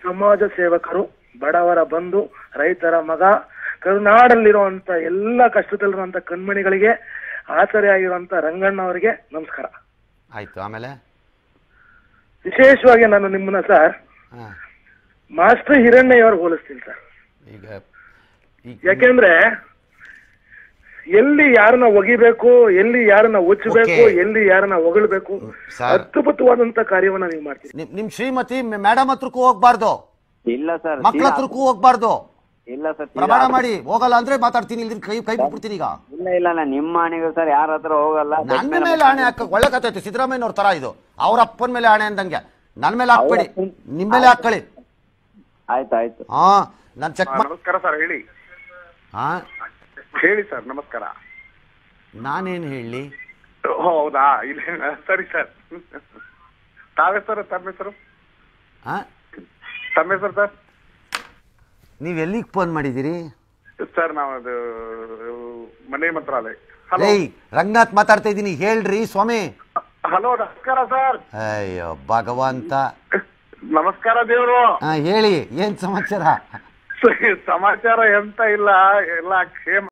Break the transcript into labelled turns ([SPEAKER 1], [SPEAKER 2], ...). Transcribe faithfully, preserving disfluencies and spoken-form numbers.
[SPEAKER 1] ಸಮಾಜ ಸೇವಕರು, ಬಡವರ ಬಂಧು, ರೈತರ ಮಗ, ಕರುನಾಡಲ್ಲಿರುವಂತ ಎಲ್ಲ ಕಷ್ಟದಲ್ಲಿರುವಂತ ಕಣ್ಮಣಿಗಳಿಗೆ ಆಸರೆ ಆಗಿರುವಂತ ರಂಗಣ್ಣ ಅವರಿಗೆ ನಮಸ್ಕಾರ.
[SPEAKER 2] ಆಯ್ತು. ಆಮೇಲೆ
[SPEAKER 1] ವಿಶೇಷವಾಗಿ ನಾನು ನಿಮ್ಮನ್ನ ಸರ್ ಮಾಸ್ಟರ್ ಹಿರಣ್ಣಯ್ಯ ಅವ್ರಿಗೆ ಹೋಲಿಸ್ತೀನಿ ಸರ್. ಈಗ ಯಾಕೆಂದ್ರೆ ಎಲ್ಲಿ ಯಾರನ್ನ ಒಗಿಬೇಕು, ಎಲ್ಲಿ ಯಾರನ್ನ ಉಚ್ಚಬೇಕು, ಎಲ್ಲಿ ಯಾರನ್ನ ಹೊಗಳಬೇಕು, ಅದ್ಭುತವಾದಂತ ಕಾರ್ಯವನ್ನ ನೀವು ಮಾಡ್ತೀರಿ.
[SPEAKER 2] ನಿಮ್ ಶ್ರೀಮತಿ ಮೇಡಮ್ ಹತ್ರಕ್ಕೂ ಹೋಗ್ಬಾರ್ದು,
[SPEAKER 3] ಇಲ್ಲ ಸರ್,
[SPEAKER 2] ಮಕ್ಳ ಹತ್ರಕ್ಕೂ ಹೋಗ್ಬಾರ್ದು.
[SPEAKER 3] ಇಲ್ಲ ಸರ್,
[SPEAKER 2] ಪ್ರಮಾಣ ಮಾಡಿ ಹೋಗಲ್ಲ ಅಂದ್ರೆ ಮಾತಾಡ್ತೀನಿ, ಇಲ್ಲಿ ಕೈ ಕೈ ಬಿಟ್ಬಿಡ್ತೀನಿ ಈಗ.
[SPEAKER 3] ಇಲ್ಲ ಇಲ್ಲ ನಾ ನಿಮ್ಮ ಆಣೆಗೆ ಸರ್ ಯಾರ ಹತ್ರ ಹೋಗಲ್ಲ.
[SPEAKER 2] ನನ್ನ ಮೇಲೆ ಆಣೆ ಹಾಕ ಒಳ್ಳೆ ಕಥೆ ಸಿದ್ದರಾಮಯ್ಯನವ್ರ ತರ ಇದು. ಅವ್ರ ಅಪ್ಪನ ಮೇಲೆ ಆಣೆ ಅಂದಂಗೆ ನನ್ ಮೇಲೆ ಹಾಕ್ಬೇಡಿ, ನಿಮ್ ಮೇಲೆ ಹಾಕೊಳ್ಳಿ.
[SPEAKER 3] ಆಯ್ತಾಯ್ತು.
[SPEAKER 2] ಹಾ ನಾನ್ ಚೆಕ್.
[SPEAKER 4] ನಮಸ್ಕಾರ ಸರ್, ಹೇಳಿ.
[SPEAKER 2] ಹಾ
[SPEAKER 4] ಹೇಳಿ ಸರ್, ನಮಸ್ಕಾರ.
[SPEAKER 2] ನಾನೇನ್ ಹೇಳಿ?
[SPEAKER 4] ಹೌದಾ, ಇಲ್ಲ ಸರಿ ಸರ್. ತಾವೇ ಸರ್, ತಮ್ಮ ಹೆಸರು? ತಮ್ಮ ಹೆಸರು ಸರ್?
[SPEAKER 2] ನೀವ್ ಎಲ್ಲಿಗೆ ಫೋನ್ ಮಾಡಿದಿರಿ
[SPEAKER 4] ಸರ್? ನಾವು ಅದು ಮನೆ ಮಂತ್ರಾಲಯ.
[SPEAKER 2] ಏಯ್ ರಂಗನಾಥ್ ಮಾತಾಡ್ತಾ ಇದ್ದೀನಿ, ಹೇಳ್ರಿ ಸ್ವಾಮಿ.
[SPEAKER 4] ಹಲೋ, ನಮಸ್ಕಾರ ಸರ್.
[SPEAKER 2] ಅಯ್ಯೋ ಭಗವಂತ,
[SPEAKER 4] ನಮಸ್ಕಾರ ದೇವ್ರು.
[SPEAKER 2] ಹಾ ಹೇಳಿ, ಏನ್ ಸಮಾಚಾರ?
[SPEAKER 4] ಸಮಾಚಾರ ಎಂತ ಇಲ್ಲ, ಎಲ್ಲ ಕ್ಷೇಮ.